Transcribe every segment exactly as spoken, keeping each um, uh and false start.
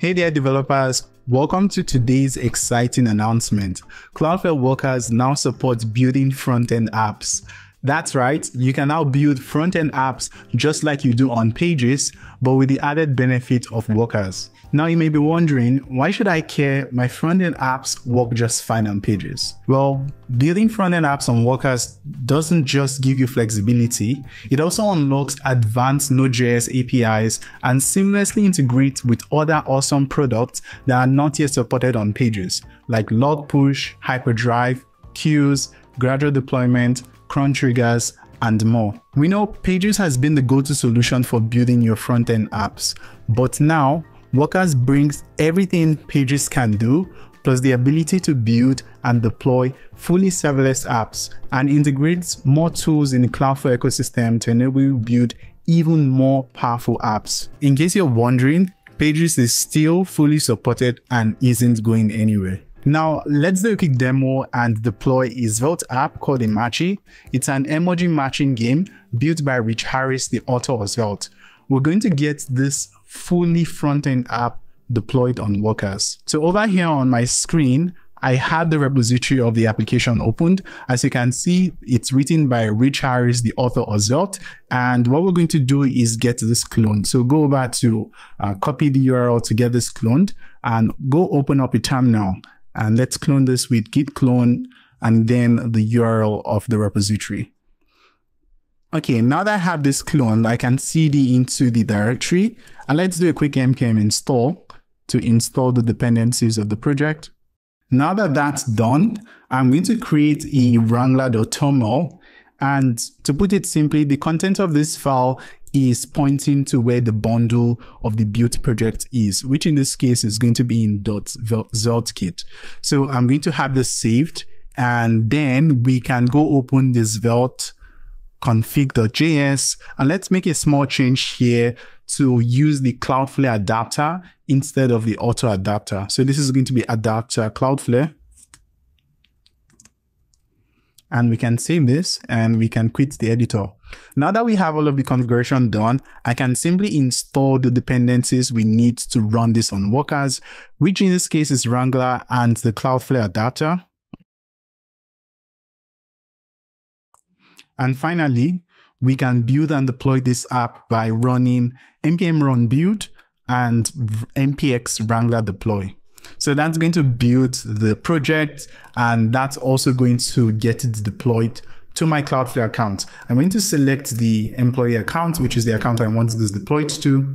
Hey there developers, welcome to today's exciting announcement. Cloudflare Workers now supports building front-end apps. That's right, you can now build front-end apps just like you do on Pages, but with the added benefit of Workers. Now you may be wondering, why should I care? My front-end apps work just fine on Pages. Well, building front-end apps on Workers doesn't just give you flexibility, it also unlocks advanced Node.js A P Is and seamlessly integrates with other awesome products that are not yet supported on Pages, like log push, hyperdrive, queues, gradual deployment, cron triggers, and more. We know Pages has been the go-to solution for building your front-end apps, but now Workers brings everything Pages can do, plus the ability to build and deploy fully serverless apps, and integrates more tools in the Cloudflare ecosystem to enable you to build even more powerful apps. In case you're wondering, Pages is still fully supported and isn't going anywhere. Now, let's do a quick demo and deploy a Svelte app called Imachi. It's an emoji matching game built by Rich Harris, the author of Svelte. We're going to get this fully front-end app deployed on Workers. So over here on my screen, I have the repository of the application opened. As you can see, it's written by Rich Harris, the author of Svelte. And what we're going to do is get this cloned. So go over to uh, copy the U R L to get this cloned and go open up a terminal. And let's clone this with git clone and then the U R L of the repository. Okay, now that I have this cloned, I can cd into the directory, and let's do a quick npm install to install the dependencies of the project. Now that that's done, I'm going to create a wrangler.toml, and to put it simply, the content of this file is pointing to where the bundle of the build project is, which in this case is going to be in .zeltkit. So I'm going to have this saved, and then we can go open this Svelte config.js, and let's make a small change here to use the Cloudflare adapter instead of the auto adapter. So this is going to be adapter Cloudflare, and we can save this and we can quit the editor. Now that we have all of the configuration done, I can simply install the dependencies we need to run this on Workers, which in this case is Wrangler and the Cloudflare adapter. And finally, we can build and deploy this app by running npm run build and npx wrangler deploy. So that's going to build the project, and that's also going to get it deployed to my Cloudflare account. I'm going to select the employee account, which is the account I want this deployed to.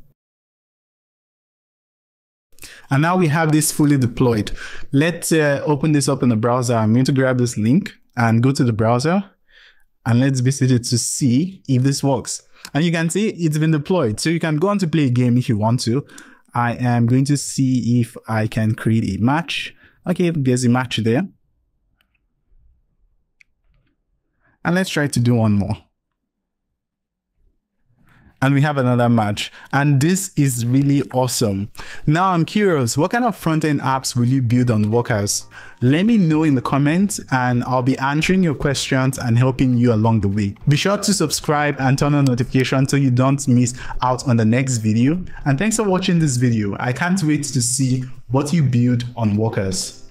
And now we have this fully deployed. Let's uh, open this up in the browser. I'm going to grab this link and go to the browser. And let's visit it to see if this works. And you can see it's been deployed. So you can go on to play a game if you want to. I am going to see if I can create a match. Okay, there's a match there. And let's try to do one more. And we have another match. And this is really awesome. Now I'm curious, what kind of front-end apps will you build on Workers? Let me know in the comments, and I'll be answering your questions and helping you along the way. Be sure to subscribe and turn on notifications so you don't miss out on the next video. And thanks for watching this video. I can't wait to see what you build on Workers.